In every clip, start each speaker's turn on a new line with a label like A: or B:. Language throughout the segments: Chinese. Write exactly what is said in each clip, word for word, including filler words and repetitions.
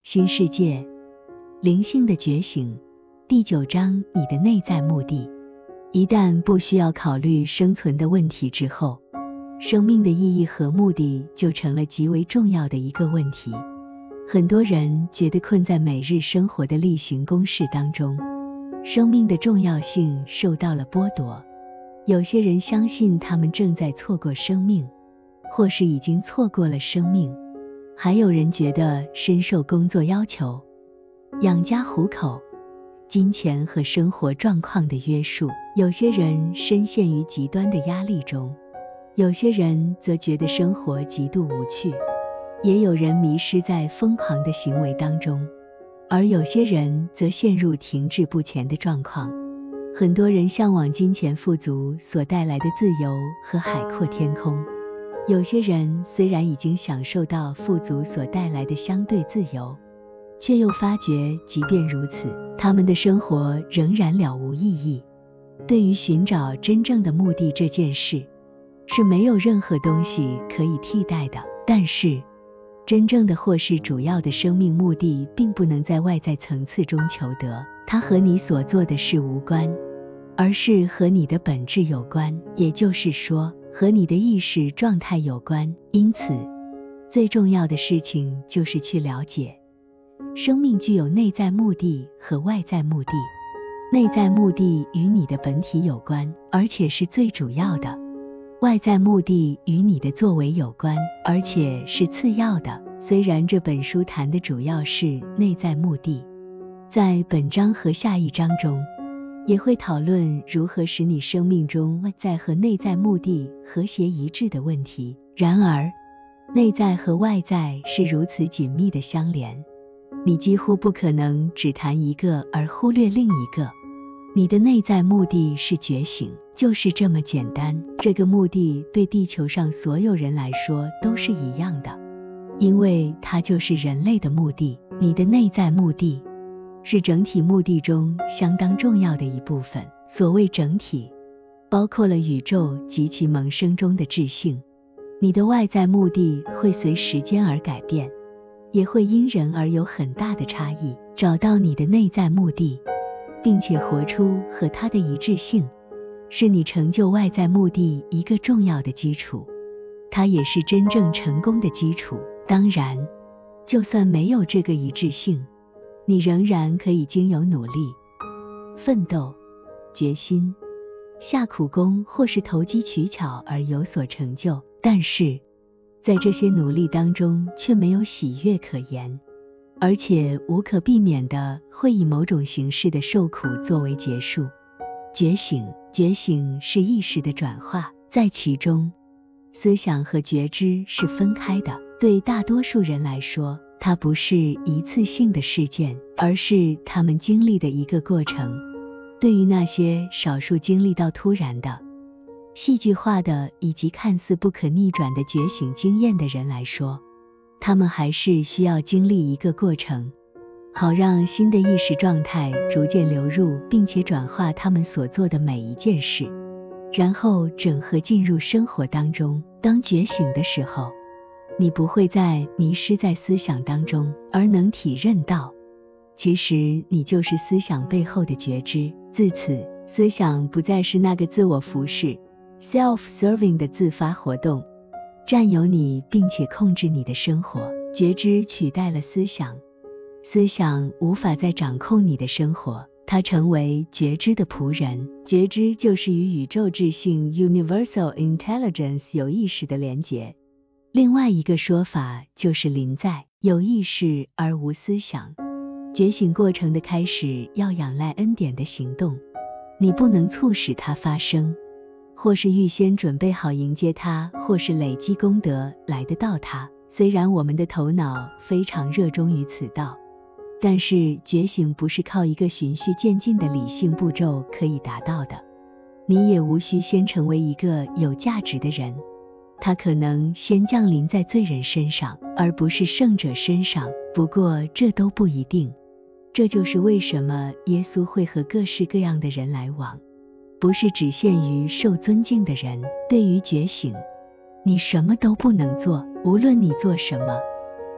A: 新世界，灵性的觉醒，第九章，你的内在目的。一旦不需要考虑生存的问题之后，生命的意义和目的就成了极为重要的一个问题。很多人觉得困在每日生活的例行公事当中，生命的重要性受到了剥夺。有些人相信他们正在错过生命，或是已经错过了生命。还有人觉得深受工作要求、养家糊口、金钱和生活状况的约束。有些人深陷于极端的压力中，有些人则觉得生活极度无趣，也有人迷失在疯狂的行为当中，而有些人则陷入停滞不前的状况。很多人向往金钱富足所带来的自由和海阔天空，有些人虽然已经享受到富足所带来的相对自由，却又发觉即便如此，他们的生活仍然了无意义。对于寻找真正的目的这件事，是没有任何东西可以替代的。但是，真正的或是主要的生命目的并不能在外在层次中求得，它和你所做的事无关，而是和你的本质有关，也就是说，和你的意识状态有关。因此，最重要的事情就是去了解，生命具有内在目的和外在目的。内在目的与你的本体有关，而且是最主要的；外在目的与你的作为有关，而且是次要的。虽然这本书谈的主要是内在目的，在本章和下一章中，也会讨论如何使你生命中外在和内在目的和谐一致的问题。然而，内在和外在是如此紧密的相连，你几乎不可能只谈一个而忽略另一个。你的内在目的是觉醒，就是这么简单。这个目的对地球上所有人来说都是一样的，因为它就是人类的目的。你的内在目的是整体目的中相当重要的一部分。所谓整体，包括了宇宙及其萌生中的质性。你的外在目的会随时间而改变，也会因人而有很大的差异。找到你的内在目的，并且活出和它的一致性，是你成就外在目的一个重要的基础，它也是真正成功的基础。当然，就算没有这个一致性，你仍然可以经由努力、奋斗、决心、下苦功或是投机取巧而有所成就，但是在这些努力当中却没有喜悦可言，而且无可避免的会以某种形式的受苦作为结束。觉醒，觉醒是意识的转化，在其中，思想和觉知是分开的。对大多数人来说，它不是一次性的事件，而是他们经历的一个过程。对于那些少数经历到突然的、戏剧化的以及看似不可逆转的觉醒经验的人来说，他们还是需要经历一个过程，好让新的意识状态逐渐流入，并且转化他们所做的每一件事，然后整合进入生活当中。当觉醒的时候，你不会再迷失在思想当中，而能体认到，其实你就是思想背后的觉知。自此，思想不再是那个自我服侍 self-serving 的自发活动，占有你并且控制你的生活。觉知取代了思想，思想无法再掌控你的生活，它成为觉知的仆人。觉知就是与宇宙智性 universal intelligence 有意识的连结。另外一个说法就是临在，有意识而无思想。觉醒过程的开始要仰赖恩典的行动，你不能促使它发生，或是预先准备好迎接它，或是累积功德来得到它。虽然我们的头脑非常热衷于此道，但是觉醒不是靠一个循序渐进的理性步骤可以达到的。你也无需先成为一个有价值的人，它可能先降临在罪人身上，而不是圣者身上。不过这都不一定。这就是为什么耶稣会和各式各样的人来往，不是只限于受尊敬的人。对于觉醒，你什么都不能做，无论你做什么，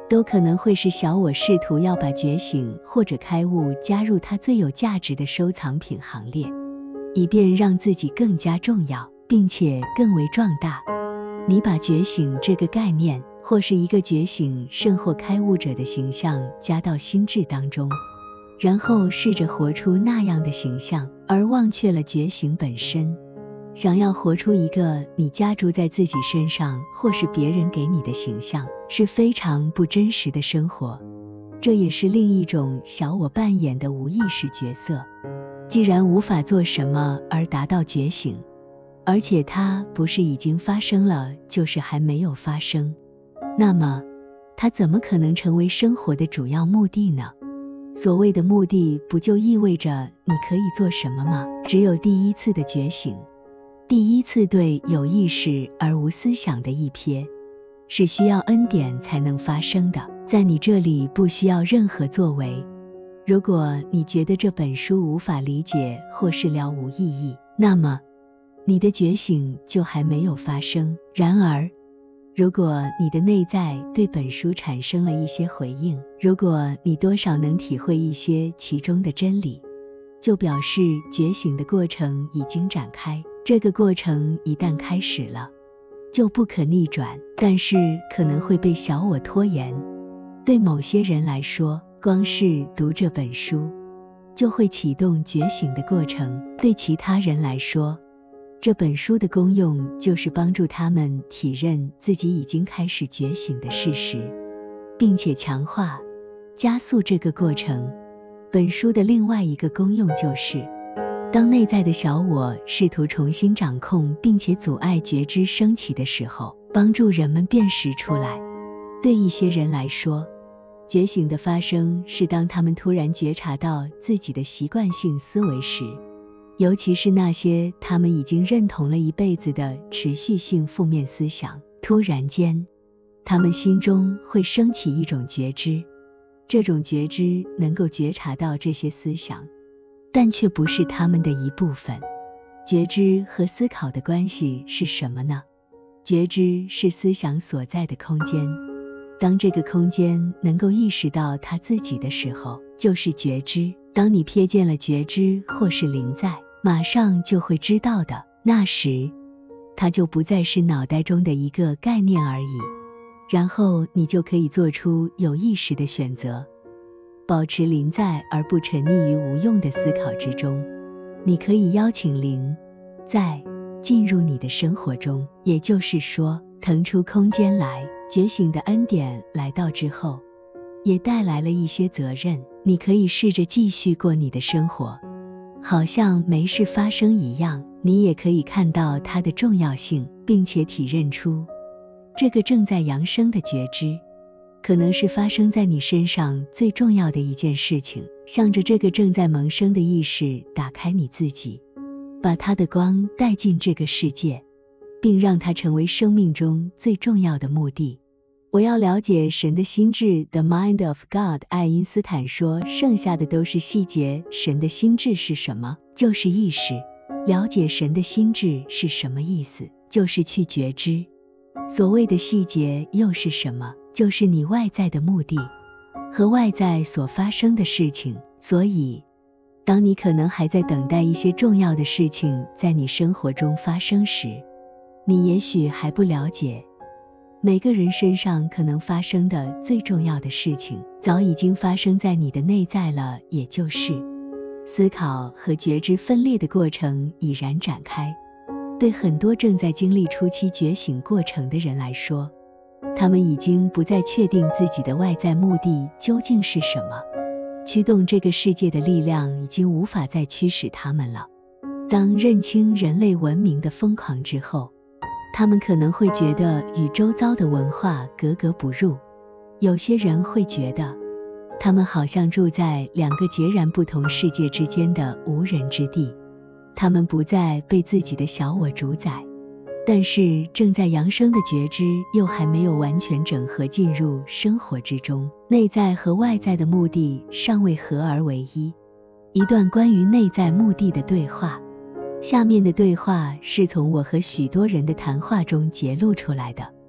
A: 都可能会是小我试图要把觉醒或者开悟加入它最有价值的收藏品行列，以便让自己更加重要，并且更为壮大。你把觉醒这个概念，或是一个觉醒甚或开悟者的形象加到心智当中，然后试着活出那样的形象，而忘却了觉醒本身。想要活出一个你加注在自己身上或是别人给你的形象，是非常不真实的生活。这也是另一种小我扮演的无意识角色。既然无法做什么而达到觉醒，而且它不是已经发生了，就是还没有发生，那么它怎么可能成为生活的主要目的呢？所谓的目的，不就意味着你可以做什么吗？只有第一次的觉醒，第一次对有意识而无思想的一瞥，是需要恩典才能发生的，在你这里不需要任何作为。如果你觉得这本书无法理解或是了无意义，那么你的觉醒就还没有发生。然而，如果你的内在对本书产生了一些回应，如果你多少能体会一些其中的真理，就表示觉醒的过程已经展开。这个过程一旦开始了，就不可逆转，但是可能会被小我拖延。对某些人来说，光是读这本书就会启动觉醒的过程，对其他人来说，这本书的功用就是帮助他们体认自己已经开始觉醒的事实，并且强化、加速这个过程。本书的另外一个功用就是，当内在的小我试图重新掌控并且阻碍觉知升起的时候，帮助人们辨识出来。对一些人来说，觉醒的发生是当他们突然觉察到自己的习惯性思维时，尤其是那些他们已经认同了一辈子的持续性负面思想，突然间，他们心中会升起一种觉知。这种觉知能够觉察到这些思想，但却不是他们的一部分。觉知和思考的关系是什么呢？觉知是思想所在的空间，当这个空间能够意识到它自己的时候，就是觉知。当你瞥见了觉知或是临在，马上就会知道的，那时它就不再是脑袋中的一个概念而已。然后你就可以做出有意识的选择，保持临在而不沉溺于无用的思考之中。你可以邀请临在进入你的生活中，也就是说，腾出空间来。觉醒的恩典来到之后，也带来了一些责任。你可以试着继续过你的生活，好像没事发生一样。你也可以看到它的重要性，并且体认出这个正在扬升的觉知可能是发生在你身上最重要的一件事情。向着这个正在萌生的意识打开你自己，把它的光带进这个世界，并让它成为生命中最重要的目的。我要了解神的心智 The Mind of God。 爱因斯坦说，剩下的都是细节。神的心智是什么？就是意识。了解神的心智是什么意思？就是去觉知。所谓的细节又是什么？就是你外在的目的和外在所发生的事情。所以当你可能还在等待一些重要的事情在你生活中发生时，你也许还不了解，每个人身上可能发生的最重要的事情早已经发生在你的内在了，也就是思考和觉知分裂的过程已然展开。对很多正在经历初期觉醒过程的人来说，他们已经不再确定自己的外在目的究竟是什么，驱动这个世界的力量已经无法再驱使他们了。当认清人类文明的疯狂之后，他们可能会觉得与周遭的文化格格不入。有些人会觉得他们好像住在两个截然不同世界之间的无人之地，他们不再被自己的小我主宰。但是正在扬升的觉知又还没有完全整合进入生活之中，内在和外在的目的尚未合而为一。一段关于内在目的的对话。下面的对话是从我和许多人的谈话中揭露出来的。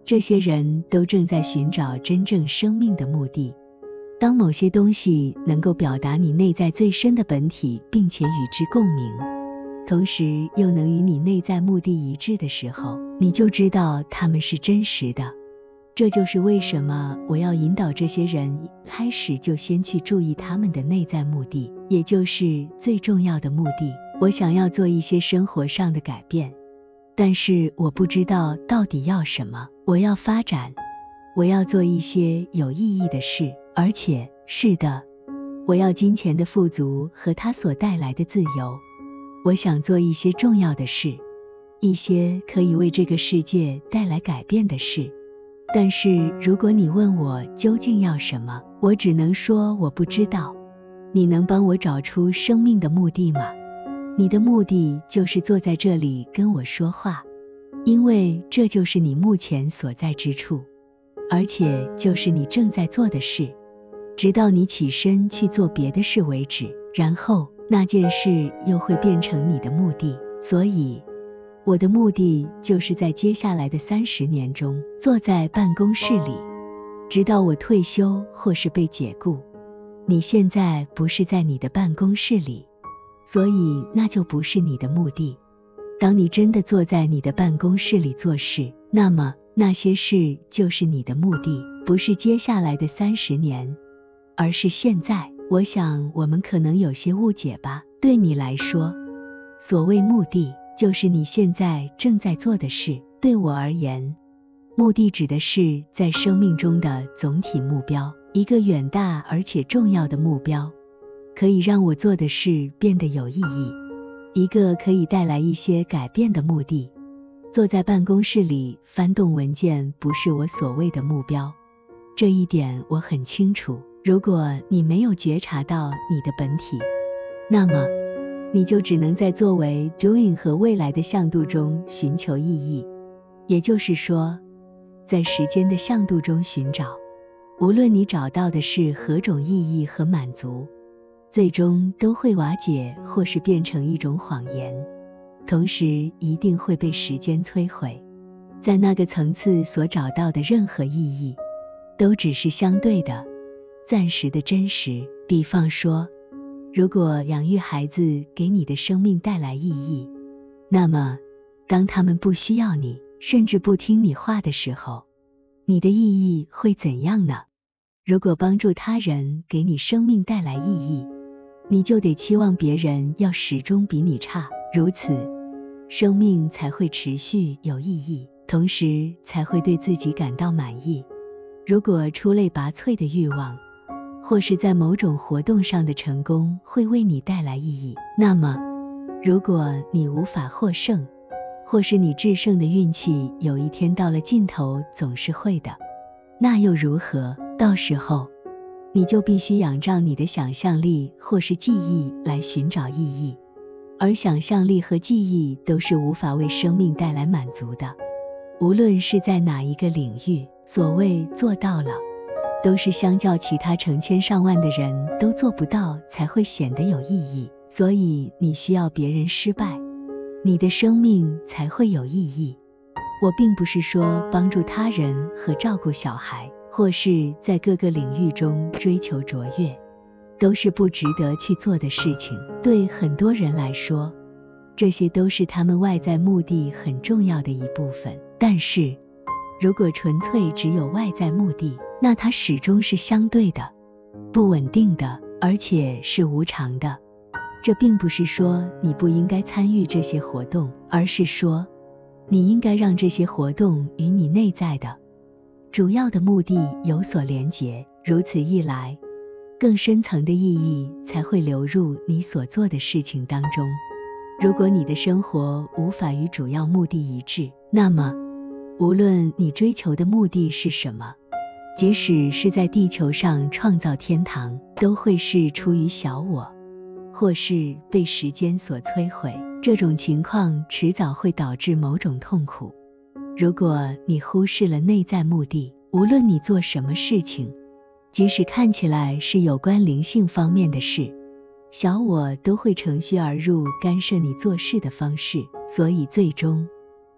A: 这些人都正在寻找真正生命的目的。当某些东西能够表达你内在最深的本体，并且与之共鸣，同时又能与你内在目的一致的时候，你就知道它们是真实的。这就是为什么我要引导这些人一开始就先去注意他们的内在目的，也就是最重要的目的。我想要做一些生活上的改变，但是我不知道到底要什么。我要发展，我要做一些有意义的事，而且，是的，我要金钱的富足和它所带来的自由。我想做一些重要的事，一些可以为这个世界带来改变的事。但是如果你问我究竟要什么，我只能说我不知道。你能帮我找出生命的目的吗？你的目的就是坐在这里跟我说话，因为这就是你目前所在之处，而且就是你正在做的事，直到你起身去做别的事为止，然后那件事又会变成你的目的。所以我的目的就是在接下来的三十年中，坐在办公室里，直到我退休或是被解雇。你现在不是在你的办公室里，所以那就不是你的目的。当你真的坐在你的办公室里做事，那么那些事就是你的目的，不是接下来的三十年，而是现在。我想我们可能有些误解吧。对你来说，所谓目的就是你现在正在做的事。对我而言，目的指的是在生命中的总体目标，一个远大而且重要的目标，可以让我做的事变得有意义，一个可以带来一些改变的目的。坐在办公室里翻动文件不是我所谓的目标，这一点我很清楚。如果你没有觉察到你的本体，那么你就只能在作为 doing 和未来的向度中寻求意义，也就是说，在时间的向度中寻找。无论你找到的是何种意义和满足，最终都会瓦解或是变成一种谎言，同时一定会被时间摧毁。在那个层次所找到的任何意义，都只是相对的、暂时的真实。比方说，如果养育孩子给你的生命带来意义，那么当他们不需要你，甚至不听你话的时候，你的意义会怎样呢？如果帮助他人给你生命带来意义，你就得期望别人要始终比你差，如此生命才会持续有意义，同时才会对自己感到满意。如果出类拔萃的欲望，或是在某种活动上的成功会为你带来意义，那么如果你无法获胜，或是你制胜的运气有一天到了尽头总是会的，那又如何？到时候你就必须仰仗你的想象力或是记忆来寻找意义，而想象力和记忆都是无法为生命带来满足的。无论是在哪一个领域，所谓做到了，都是相较其他成千上万的人都做不到才会显得有意义。所以你需要别人失败，你的生命才会有意义。我并不是说帮助他人和照顾小孩，或是在各个领域中追求卓越，都是不值得去做的事情。对很多人来说，这些都是他们外在目的很重要的一部分。但是，如果纯粹只有外在目的，那它始终是相对的、不稳定的，而且是无常的。这并不是说你不应该参与这些活动，而是说，你应该让这些活动与你内在的主要的目的有所连结，如此一来，更深层的意义才会流入你所做的事情当中。如果你的生活无法与主要目的一致，那么无论你追求的目的是什么，即使是在地球上创造天堂，都会是出于小我，或是被时间所摧毁。这种情况迟早会导致某种痛苦。如果你忽视了内在目的，无论你做什么事情，即使看起来是有关灵性方面的事，小我都会乘虚而入，干涉你做事的方式。所以最终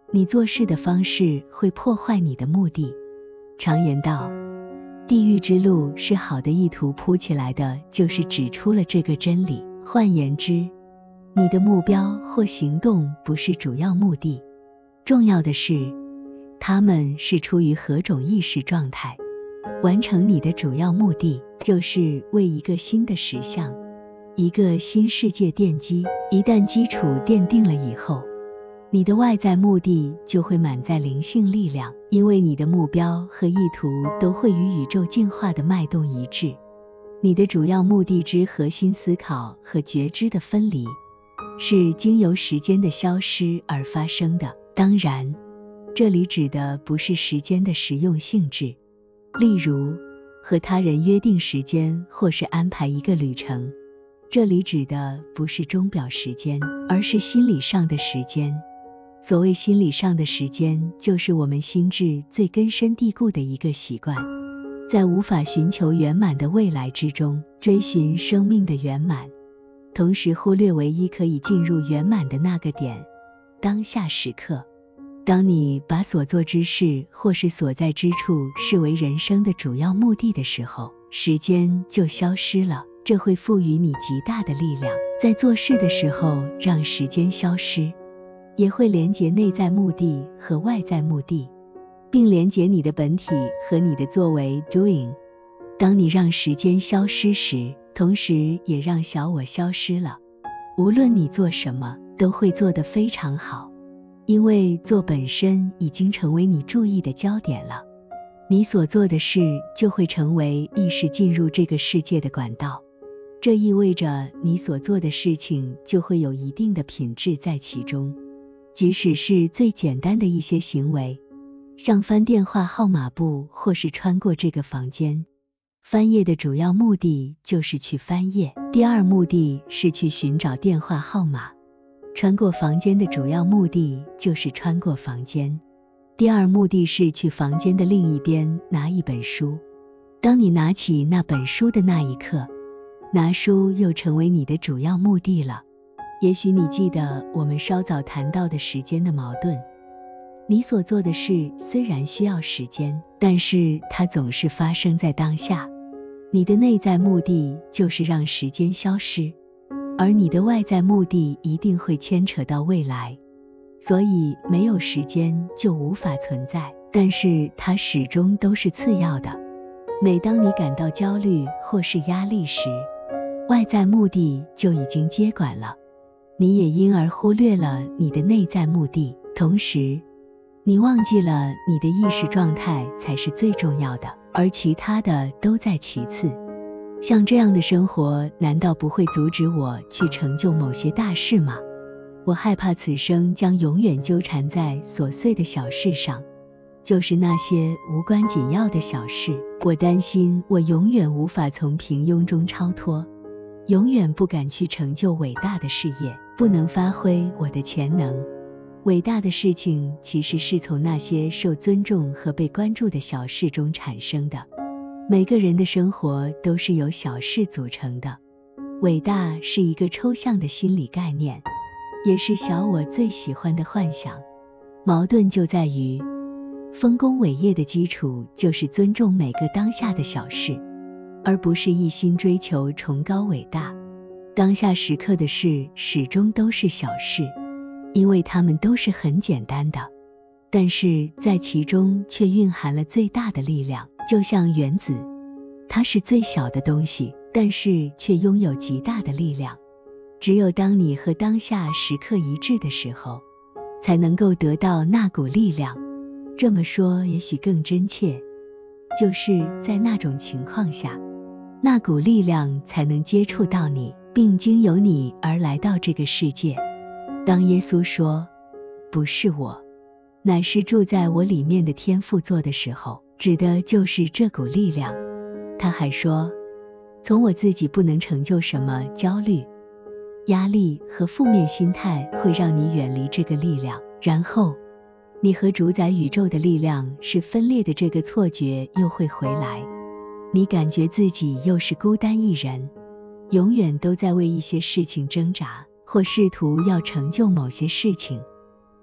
A: 你做事的方式会破坏你的目的。常言道，地狱之路是好的意图铺起来的，就是指出了这个真理。换言之，你的目标或行动不是主要目的，重要的是他们是出于何种意识状态。完成你的主要目的，就是为一个新的实相、一个新世界奠基。一旦基础奠定了以后，你的外在目的就会满载灵性力量，因为你的目标和意图都会与宇宙进化的脉动一致。你的主要目的之核心思考和觉知的分离，是经由时间的消失而发生的。当然，这里指的不是时间的实用性质，例如和他人约定时间或是安排一个旅程。这里指的不是钟表时间，而是心理上的时间。所谓心理上的时间，就是我们心智最根深蒂固的一个习惯，在无法寻求圆满的未来之中，追寻生命的圆满，同时忽略唯一可以进入圆满的那个点，当下时刻。当你把所做之事或是所在之处视为人生的主要目的的时候，时间就消失了。这会赋予你极大的力量，在做事的时候让时间消失，也会连结内在目的和外在目的，并连结你的本体和你的作为 doing。 当你让时间消失时，同时也让小我消失了。无论你做什么，都会做得非常好，因为做本身已经成为你注意的焦点了。你所做的事就会成为意识进入这个世界的管道，这意味着你所做的事情就会有一定的品质在其中。即使是最简单的一些行为，像翻电话号码簿或是穿过这个房间，翻页的主要目的就是去翻页，第二目的是去寻找电话号码。穿过房间的主要目的就是穿过房间，第二目的是去房间的另一边拿一本书。当你拿起那本书的那一刻，拿书又成为你的主要目的了。也许你记得我们稍早谈到的时间的矛盾，你所做的事虽然需要时间，但是它总是发生在当下。你的内在目的就是让时间消失，而你的外在目的一定会牵扯到未来，所以没有时间就无法存在，但是它始终都是次要的。每当你感到焦虑或是压力时，外在目的就已经接管了，你也因而忽略了你的内在目的，同时你忘记了你的意识状态才是最重要的，而其他的都在其次。像这样的生活难道不会阻止我去成就某些大事吗？我害怕此生将永远纠缠在琐碎的小事上，就是那些无关紧要的小事。我担心我永远无法从平庸中超脱，永远不敢去成就伟大的事业，不能发挥我的潜能。伟大的事情其实是从那些受尊重和被关注的小事中产生的。每个人的生活都是由小事组成的。伟大是一个抽象的心理概念，也是小我最喜欢的幻想。矛盾就在于，丰功伟业的基础就是尊重每个当下的小事，而不是一心追求崇高伟大。当下时刻的事始终都是小事，因为它们都是很简单的，但是在其中却蕴含了最大的力量。就像原子，它是最小的东西，但是却拥有极大的力量。只有当你和当下时刻一致的时候，才能够得到那股力量。这么说也许更真切，就是在那种情况下，那股力量才能接触到你，并经由你而来到这个世界。当耶稣说，不是我，乃是住在我里面的天父做的时候，指的就是这股力量。他还说，从我自己不能成就什么，焦虑、压力和负面心态会让你远离这个力量，然后你和主宰宇宙的力量是分裂的这个错觉又会回来，你感觉自己又是孤单一人，永远都在为一些事情挣扎，或试图要成就某些事情。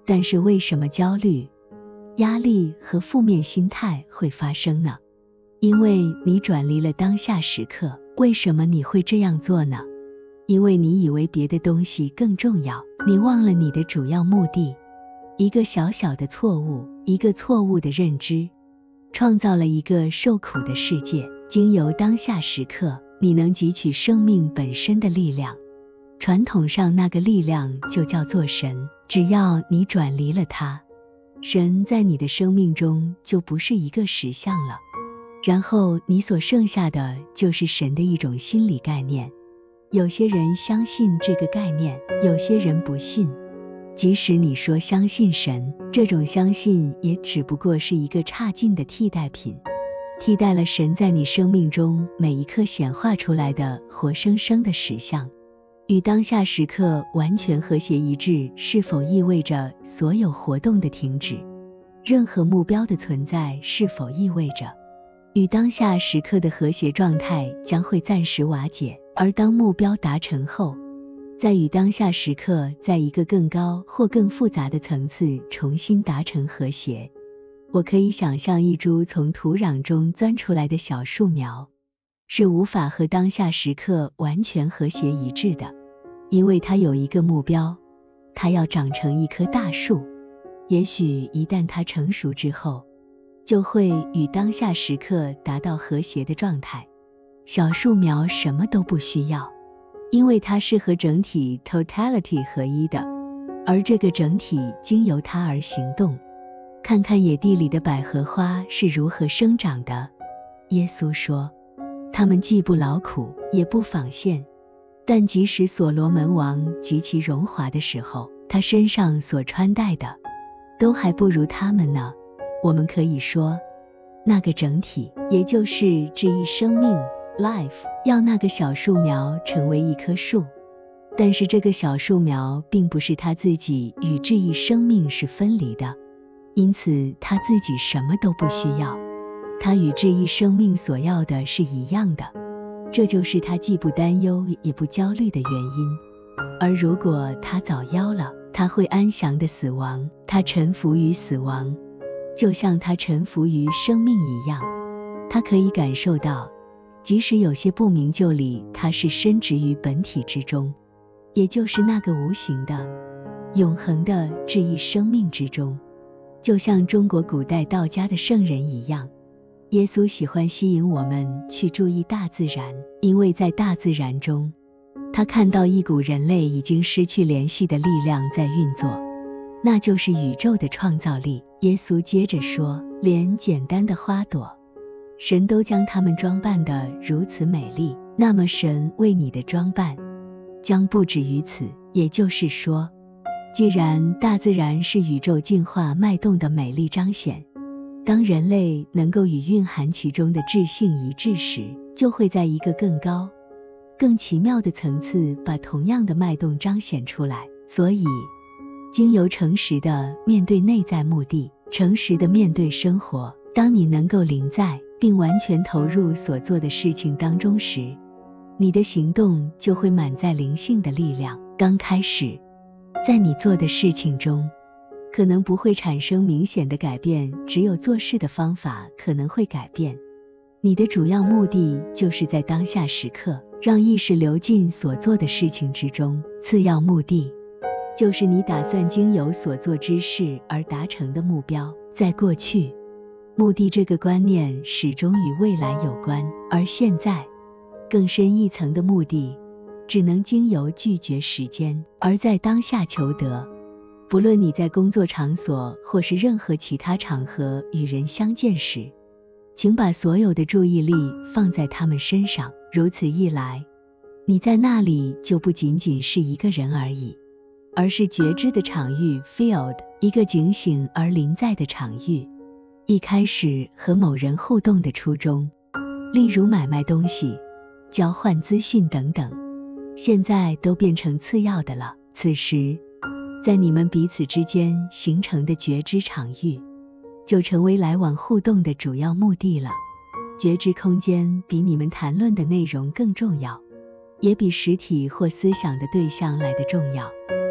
A: 但是为什么焦虑、压力和负面心态会发生呢？因为你转离了当下时刻。为什么你会这样做呢？因为你以为别的东西更重要，你忘了你的主要目的。一个小小的错误，一个错误的认知，创造了一个受苦的世界。经由当下时刻，你能汲取生命本身的力量。传统上那个力量就叫做神，只要你转离了它，神在你的生命中就不是一个实相了。然后你所剩下的就是神的一种心理概念。有些人相信这个概念，有些人不信。即使你说相信神，这种相信也只不过是一个差劲的替代品，替代了神在你生命中每一刻显化出来的活生生的实相。与当下时刻完全和谐一致，是否意味着所有活动的停止？任何目标的存在，是否意味着与当下时刻的和谐状态将会暂时瓦解？而当目标达成后，在与当下时刻在一个更高或更复杂的层次重新达成和谐。我可以想象一株从土壤中钻出来的小树苗，是无法和当下时刻完全和谐一致的，因为它有一个目标，它要长成一棵大树。也许一旦它成熟之后，就会与当下时刻达到和谐的状态。小树苗什么都不需要，因为它是和整体 totality 合一的，而这个整体经由它而行动。看看野地里的百合花是如何生长的。耶稣说，它们既不劳苦，也不纺线，但即使所罗门王极其荣华的时候，他身上所穿戴的都还不如他们呢。我们可以说，那个整体，也就是至意生命 life， 要那个小树苗成为一棵树，但是这个小树苗并不是他自己与至意生命是分离的，因此他自己什么都不需要，他与至意生命所要的是一样的。这就是他既不担忧也不焦虑的原因。而如果他早夭了，他会安详的死亡，他臣服于死亡，就像他臣服于生命一样。他可以感受到，即使有些不明就里，他是深植于本体之中，也就是那个无形的永恒的至意生命之中。就像中国古代道家的圣人一样，耶稣喜欢吸引我们去注意大自然，因为在大自然中，他看到一股人类已经失去联系的力量在运作，那就是宇宙的创造力。耶稣接着说，连简单的花朵，神都将它们装扮得如此美丽，那么神为你的装扮将不止于此。也就是说，既然大自然是宇宙进化脉动的美丽彰显，当人类能够与蕴含其中的智性一致时，就会在一个更高更奇妙的层次把同样的脉动彰显出来。所以经由诚实的面对内在目的，诚实的面对生活，当你能够临在并完全投入所做的事情当中时，你的行动就会满载灵性的力量。刚开始在你做的事情中可能不会产生明显的改变，只有做事的方法可能会改变。你的主要目的就是在当下时刻让意识流进所做的事情之中，次要目的就是你打算经由所做之事而达成的目标。在过去，目的这个观念始终与未来有关，而现在更深一层的目的只能经由拒绝时间，而在当下求得。不论你在工作场所或是任何其他场合与人相见时，请把所有的注意力放在他们身上。如此一来，你在那里就不仅仅是一个人而已，而是觉知的场域 field， 一个警醒而临在的场域。一开始和某人互动的初衷，例如买卖东西、交换资讯等等，现在都变成次要的了。此时在你们彼此之间形成的觉知场域，就成为来往互动的主要目的了。觉知空间比你们谈论的内容更重要，也比实体或思想的对象来得重要。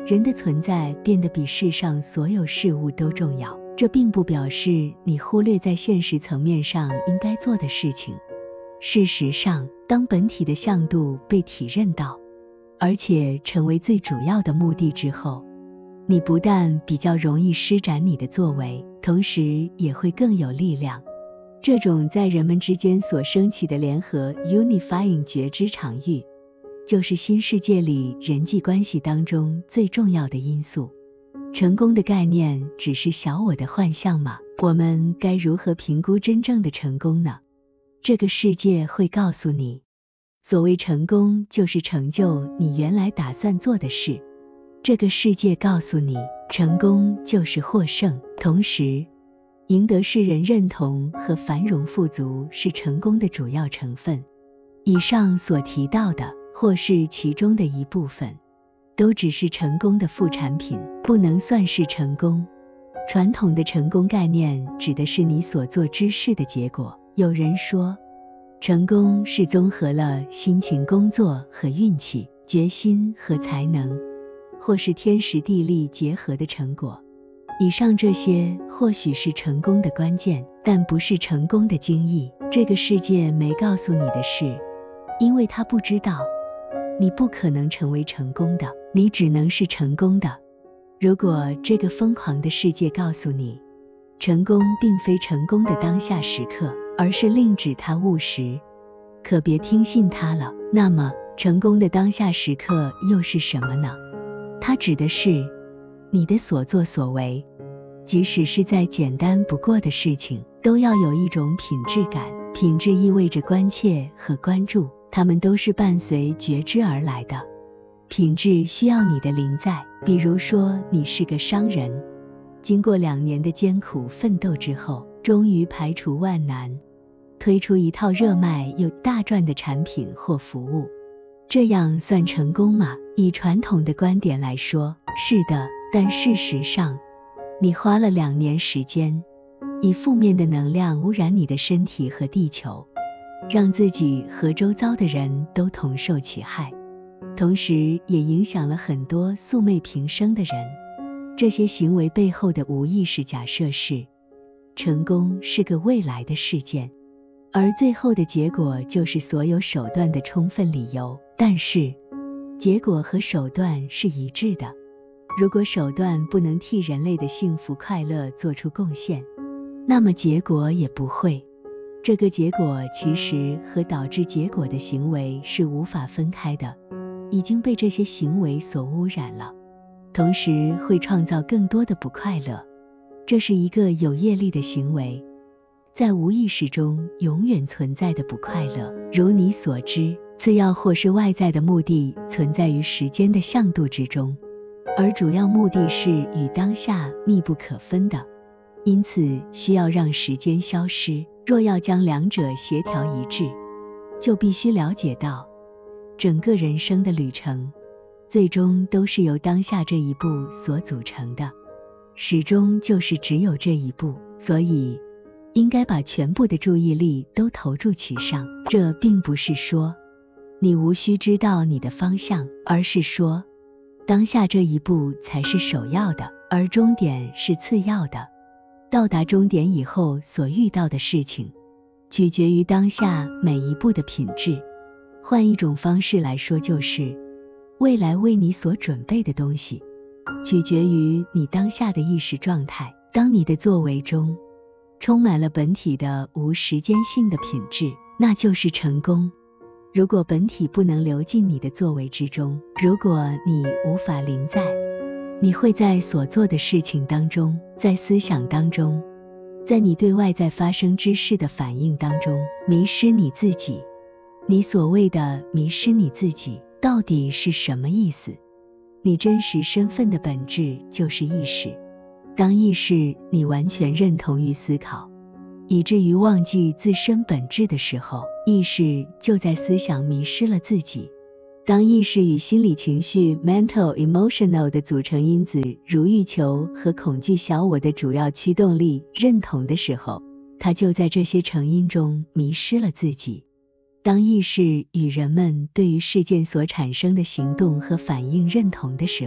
A: 人的存在变得比世上所有事物都重要。这并不表示你忽略在现实层面上应该做的事情。事实上，当本体的向度被体认到，而且成为最主要的目的之后，你不但比较容易施展你的作为，同时也会更有力量。这种在人们之间所升起的联合 unifying 觉知场域，就是新世界里人际关系当中最重要的因素。成功的概念只是小我的幻象吗？我们该如何评估真正的成功呢？这个世界会告诉你，所谓成功就是成就你原来打算做的事。这个世界告诉你，成功就是获胜，同时赢得世人认同和繁荣富足是成功的主要成分。以上所提到的，或是其中的一部分，都只是成功的副产品，不能算是成功。传统的成功概念指的是你所做之事的结果。有人说，成功是综合了辛勤工作和运气、决心和才能，或是天时地利结合的成果。以上这些或许是成功的关键，但不是成功的精义。这个世界没告诉你的是，因为他不知道，你不可能成为成功的，你只能是成功的。如果这个疯狂的世界告诉你，成功并非成功的当下时刻，而是另指他务实，可别听信他了。那么，成功的当下时刻又是什么呢？它指的是你的所作所为，即使是再简单不过的事情，都要有一种品质感。品质意味着关切和关注，它们都是伴随觉知而来的。品质需要你的临在，比如说你是个商人，经过两年的艰苦奋斗之后，终于排除万难，推出一套热卖又大赚的产品或服务，这样算成功吗？以传统的观点来说，是的，但事实上，你花了两年时间，以负面的能量污染你的身体和地球，让自己和周遭的人都同受其害，同时也影响了很多素昧平生的人。这些行为背后的无意识假设是，成功是个未来的事件，而最后的结果就是所有手段的充分理由。但是，结果和手段是一致的。如果手段不能替人类的幸福快乐做出贡献，那么结果也不会。这个结果其实和导致结果的行为是无法分开的，已经被这些行为所污染了，同时会创造更多的不快乐。这是一个有业力的行为，在无意识中永远存在的不快乐。如你所知，次要或是外在的目的存在于时间的向度之中，而主要目的是与当下密不可分的，因此需要让时间消失。若要将两者协调一致，就必须了解到，整个人生的旅程最终都是由当下这一步所组成的，始终就是只有这一步，所以应该把全部的注意力都投注其上。这并不是说你无需知道你的方向，而是说当下这一步才是首要的，而终点是次要的。到达终点以后所遇到的事情，取决于当下每一步的品质。换一种方式来说，就是未来为你所准备的东西，取决于你当下的意识状态。当你的作为中充满了本体的无时间性的品质，那就是成功。如果本体不能流进你的作为之中，如果你无法临在，你会在所做的事情当中，在思想当中，在你对外在发生之事的反应当中，迷失你自己。你所谓的迷失你自己，到底是什么意思？你真实身份的本质就是意识。当意识你完全认同于思考，以至于忘记自身本质的时候，意识就在思想迷失了自己。当意识与心理情绪 mental emotional 的组成因子如欲求和恐惧小我的主要驱动力认同的时候，它就在这些成因中迷失了自己。当意识与人们对于事件所产生的行动和反应认同的时候，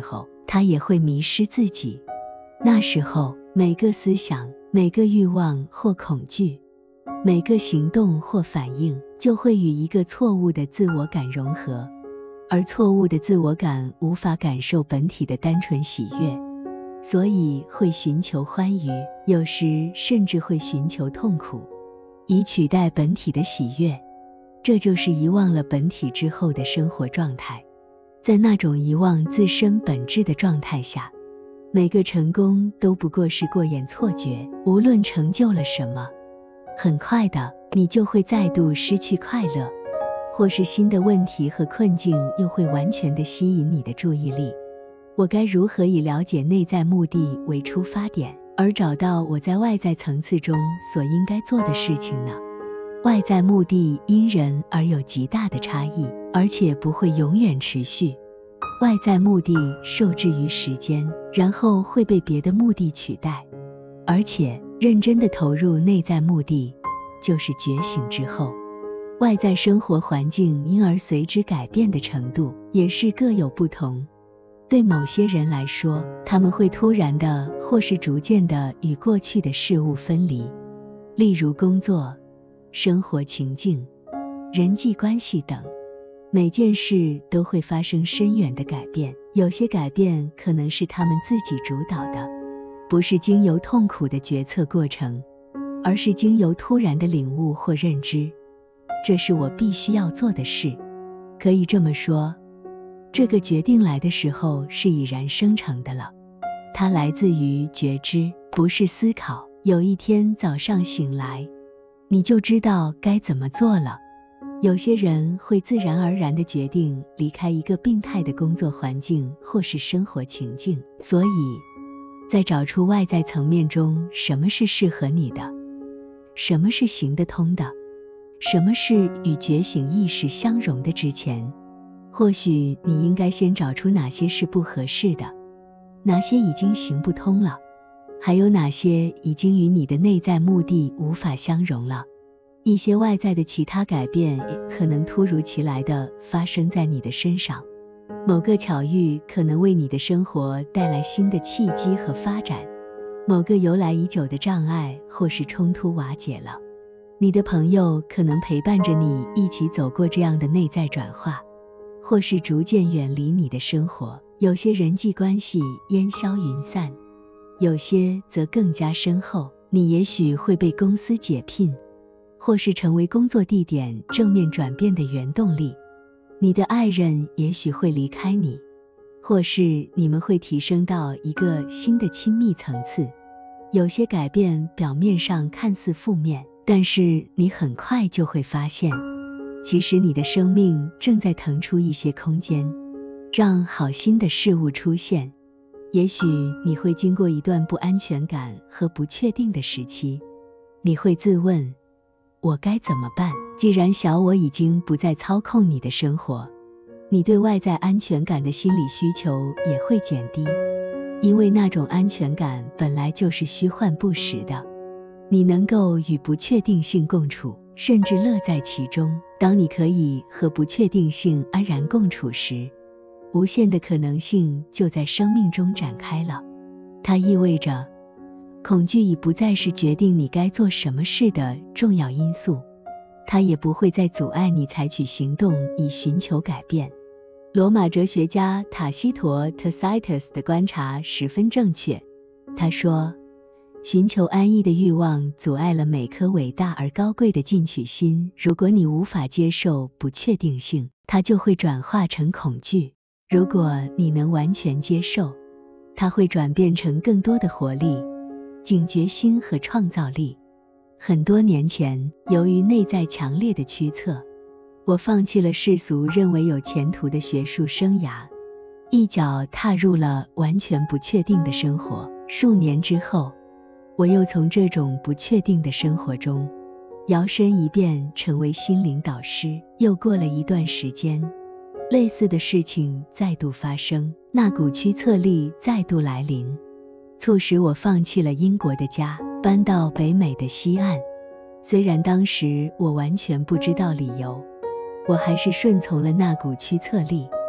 A: 他也会迷失自己。那时候，每个思想、每个欲望或恐惧、每个行动或反应，就会与一个错误的自我感融合，而错误的自我感无法感受本体的单纯喜悦，所以会寻求欢愉，有时甚至会寻求痛苦，以取代本体的喜悦。这就是遗忘了本体之后的生活状态。在那种遗忘自身本质的状态下，每个成功都不过是过眼错觉，无论成就了什么，很快的，你就会再度失去快乐，或是新的问题和困境又会完全的吸引你的注意力。我该如何以了解内在目的为出发点，而找到我在外在层次中所应该做的事情呢？外在目的因人而有极大的差异，而且不会永远持续。外在目的受制于时间，然后会被别的目的取代。而且，认真的投入内在目的，就是觉醒之后，外在生活环境因而随之改变的程度，也是各有不同。对某些人来说，他们会突然的或是逐渐的与过去的事物分离，例如工作、生活情境、人际关系等，每件事都会发生深远的改变。有些改变可能是他们自己主导的，不是经由痛苦的决策过程，而是经由突然的领悟或认知，这是我必须要做的事。可以这么说，这个决定来的时候是已然生成的了，它来自于觉知，不是思考。有一天早上醒来，你就知道该怎么做了。有些人会自然而然地决定离开一个病态的工作环境或是生活情境，所以在找出外在层面中什么是适合你的，什么是行得通的，什么是与觉醒意识相融的之前，或许你应该先找出哪些是不合适的，哪些已经行不通了，还有哪些已经与你的内在目的无法相容了。一些外在的其他改变也可能突如其来地发生在你的身上，某个巧遇可能为你的生活带来新的契机和发展，某个由来已久的障碍或是冲突瓦解了。你的朋友可能陪伴着你一起走过这样的内在转化，或是逐渐远离你的生活。有些人际关系烟消云散，有些则更加深厚。你也许会被公司解聘，或是成为工作地点正面转变的原动力。你的爱人也许会离开你，或是你们会提升到一个新的亲密层次。有些改变表面上看似负面，但是你很快就会发现，其实你的生命正在腾出一些空间，让好心的事物出现。也许你会经过一段不安全感和不确定的时期，你会自问，我该怎么办？既然小我已经不再操控你的生活，你对外在安全感的心理需求也会减低，因为那种安全感本来就是虚幻不实的。你能够与不确定性共处，甚至乐在其中。当你可以和不确定性安然共处时，无限的可能性就在生命中展开了。它意味着恐惧已不再是决定你该做什么事的重要因素，它也不会再阻碍你采取行动以寻求改变。罗马哲学家塔西佗 Tacitus 的观察十分正确，他说，寻求安逸的欲望阻碍了每颗伟大而高贵的进取心。如果你无法接受不确定性，它就会转化成恐惧；如果你能完全接受，它会转变成更多的活力、警觉心和创造力。很多年前，由于内在强烈的驱策，我放弃了世俗认为有前途的学术生涯，一脚踏入了完全不确定的生活。数年之后，我又从这种不确定的生活中摇身一变成为心灵导师。又过了一段时间，类似的事情再度发生，那股驱策力再度来临，促使我放弃了英国的家，搬到北美的西岸。虽然当时我完全不知道理由，我还是顺从了那股驱策力，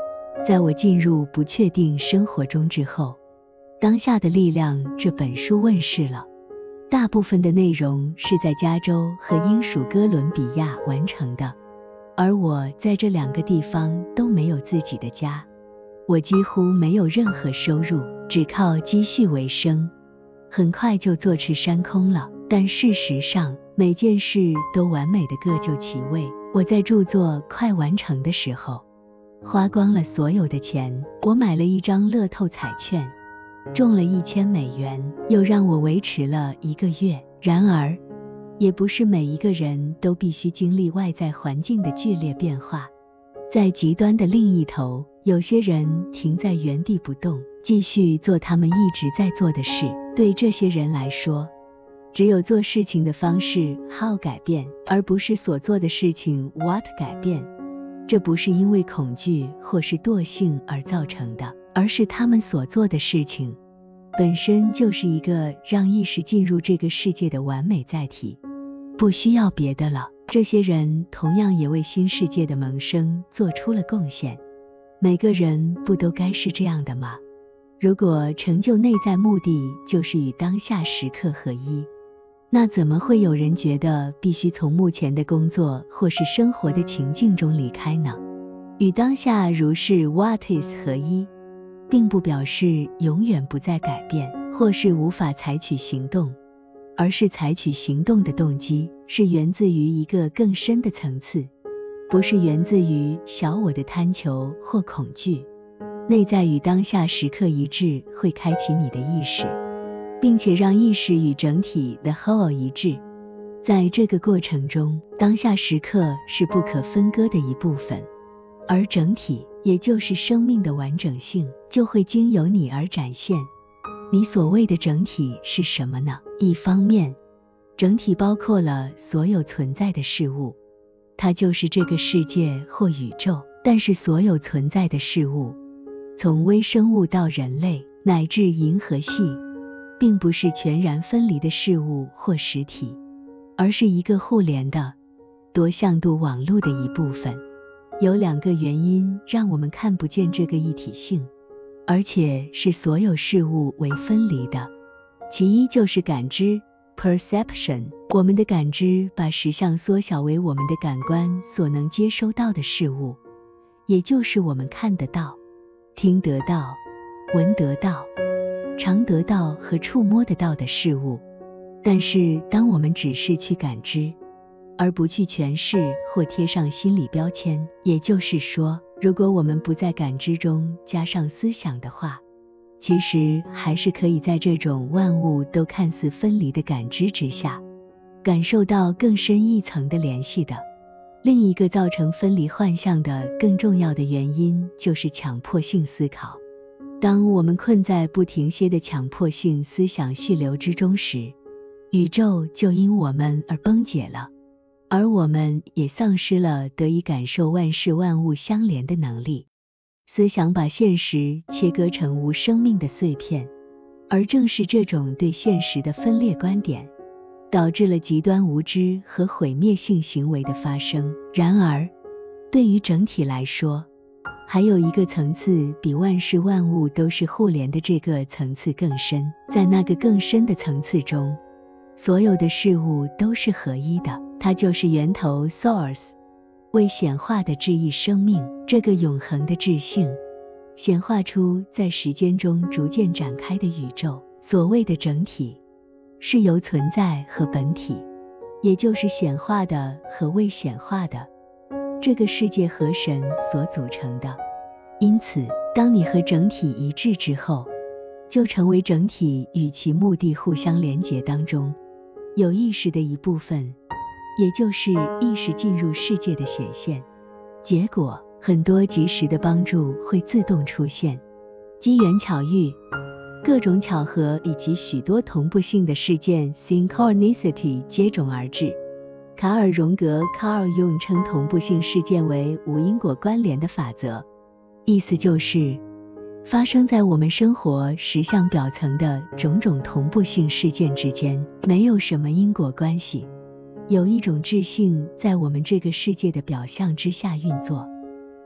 A: 在我进入不确定生活中之后，《当下的力量》这本书问世了。大部分的内容是在加州和英属哥伦比亚完成的，而我在这两个地方都没有自己的家，我几乎没有任何收入，只靠积蓄为生，很快就坐吃山空了。但事实上，每件事都完美的各就其位。我在著作快完成的时候，花光了所有的钱，我买了一张乐透彩券，中了一千美元，又让我维持了一个月。然而，也不是每一个人都必须经历外在环境的剧烈变化。在极端的另一头，有些人停在原地不动，继续做他们一直在做的事。对这些人来说，只有做事情的方式 how 改变，而不是所做的事情 what 改变。这不是因为恐惧或是惰性而造成的，而是他们所做的事情本身就是一个让意识进入这个世界的完美载体，不需要别的了。这些人同样也为新世界的萌生做出了贡献。每个人不都该是这样的吗？如果成就内在目的就是与当下时刻合一，那怎么会有人觉得必须从目前的工作或是生活的情境中离开呢？与当下如是 what is 合一，并不表示永远不再改变，或是无法采取行动，而是采取行动的动机是源自于一个更深的层次，不是源自于小我的贪求或恐惧。内在与当下时刻一致会开启你的意识，并且让意识与整体的 whole 一致。在这个过程中，当下时刻是不可分割的一部分，而整体，也就是生命的完整性，就会经由你而展现。你所谓的整体是什么呢？一方面，整体包括了所有存在的事物，它就是这个世界或宇宙。但是所有存在的事物，从微生物到人类乃至银河系，并不是全然分离的事物或实体，而是一个互联的多向度网络的一部分。有两个原因让我们看不见这个一体性，而且是所有事物为分离的。其一就是感知 perception， 我们的感知把实相缩小为我们的感官所能接收到的事物，也就是我们看得到、听得到、闻得到、尝得到和触摸得到的事物。但是当我们只是去感知，而不去诠释或贴上心理标签，也就是说，如果我们不在感知中加上思想的话，其实还是可以在这种万物都看似分离的感知之下，感受到更深一层的联系的。另一个造成分离幻象的更重要的原因就是强迫性思考。当我们困在不停歇的强迫性思想蓄流之中时，宇宙就因我们而崩解了，而我们也丧失了得以感受万事万物相连的能力。思想把现实切割成无生命的碎片，而正是这种对现实的分裂观点，导致了极端无知和毁灭性行为的发生。然而，对于整体来说，还有一个层次比万事万物都是互联的这个层次更深。在那个更深的层次中，所有的事物都是合一的，它就是源头 source， 为显化的质意生命这个永恒的质性，显化出在时间中逐渐展开的宇宙。所谓的整体，是由存在和本体，也就是显化的和未显化的这个世界和神所组成的。因此，当你和整体一致之后，就成为整体与其目的互相连结当中有意识的一部分，也就是意识进入世界的显现。结果，很多及时的帮助会自动出现，机缘巧遇、各种巧合以及许多同步性的事件 synchronicity 接踵而至。卡尔·荣格 Carl Jung 称同步性事件为无因果关联的法则，意思就是发生在我们生活实相表层的种种同步性事件之间没有什么因果关系，有一种质性在我们这个世界的表象之下运作。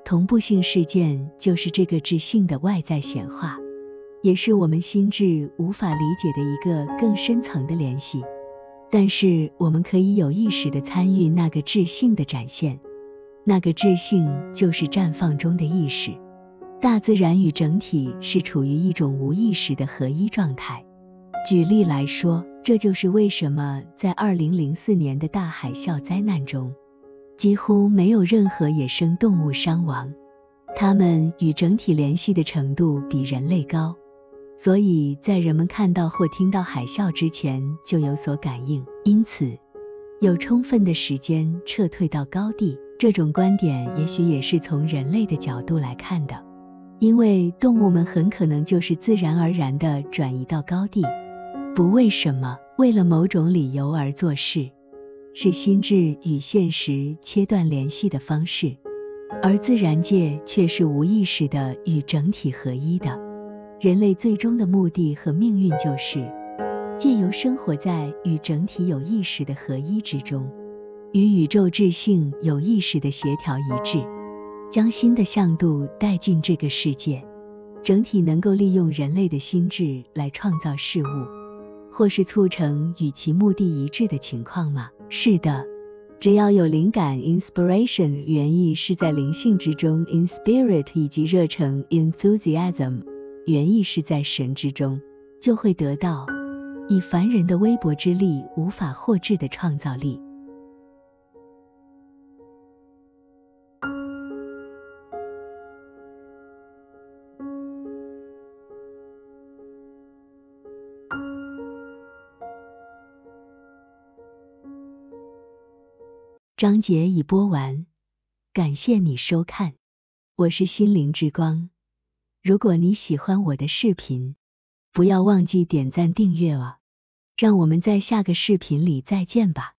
A: 同步性事件就是这个质性的外在显化，也是我们心智无法理解的一个更深层的联系。但是我们可以有意识地参与那个质性的展现，那个质性就是绽放中的意识。大自然与整体是处于一种无意识的合一状态。举例来说，这就是为什么在二零零四年的大海啸灾难中，几乎没有任何野生动物伤亡，它们与整体联系的程度比人类高，所以在人们看到或听到海啸之前就有所感应，因此有充分的时间撤退到高地。这种观点也许也是从人类的角度来看的，因为动物们很可能就是自然而然地转移到高地，不为什么，为了某种理由而做事，是心智与现实切断联系的方式，而自然界却是无意识的与整体合一的。人类最终的目的和命运就是借由生活在与整体有意识的合一之中，与宇宙质性有意识的协调一致，将新的向度带进这个世界。整体能够利用人类的心智来创造事物，或是促成与其目的一致的情况吗？是的，只要有灵感 inspiration 原意是在灵性之中 in spirit 以及热忱 enthusiasm 原意是在神之中，就会得到以凡人的微薄之力无法获致的创造力。章节已播完，感谢你收看，我是心灵之光。如果你喜欢我的视频，不要忘记点赞订阅哦，让我们在下个视频里再见吧。